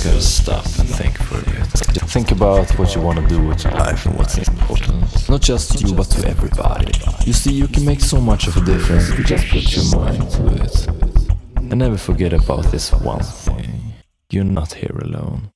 gotta stop and think for a bit. Think about what you wanna do with your life and what's important. Not just to you, but to everybody. You see, you can make so much of a difference if you just put your mind to it. And never forget about this one thing. You're not here alone.